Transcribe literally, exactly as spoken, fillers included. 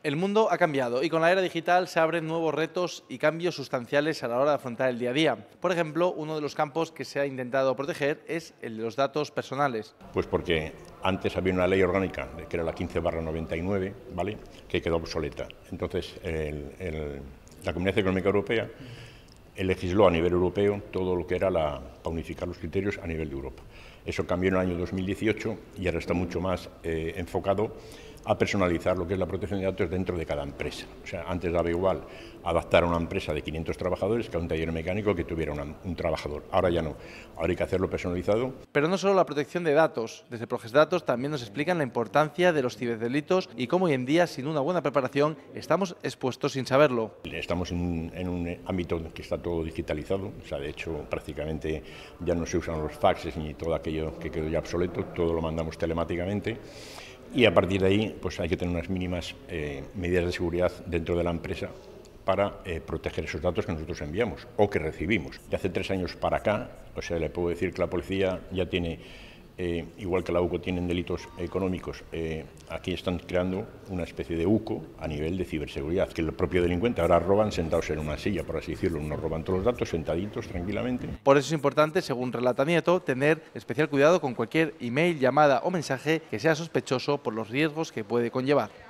El mundo ha cambiado y con la era digital se abren nuevos retos y cambios sustanciales a la hora de afrontar el día a día. Por ejemplo, uno de los campos que se ha intentado proteger es el de los datos personales. Pues porque antes había una ley orgánica, que era la quince barra noventa y nueve, ¿vale?, que quedó obsoleta. Entonces, el, el, la Comunidad Económica Europea legisló a nivel europeo todo lo que era la, para unificar los criterios a nivel de Europa. Eso cambió en el año dos mil dieciocho y ahora está mucho más eh, enfocado a personalizar lo que es la protección de datos dentro de cada empresa. O sea, antes daba igual adaptar a una empresa de quinientos trabajadores que a un taller mecánico que tuviera una, un trabajador. Ahora ya no, ahora hay que hacerlo personalizado. Pero no solo la protección de datos. Desde Progesdatos también nos explican la importancia de los ciberdelitos y cómo hoy en día, sin una buena preparación, estamos expuestos sin saberlo. Estamos en, en un ámbito que está todo digitalizado, o sea, de hecho prácticamente ya no se usan los faxes ni todo aquello que quedó ya obsoleto, todo lo mandamos telemáticamente. Y a partir de ahí, pues hay que tener unas mínimas eh, medidas de seguridad dentro de la empresa para eh, proteger esos datos que nosotros enviamos o que recibimos. De hace tres años para acá, o sea, le puedo decir que la policía ya tiene, eh, igual que la UCO tienen delitos económicos, eh, aquí están creando una especie de UCO a nivel de ciberseguridad, que el propio delincuente ahora roban sentados en una silla, por así decirlo, nos roban todos los datos sentaditos tranquilamente. Por eso es importante, según relata Nieto, tener especial cuidado con cualquier email, llamada o mensaje que sea sospechoso por los riesgos que puede conllevar.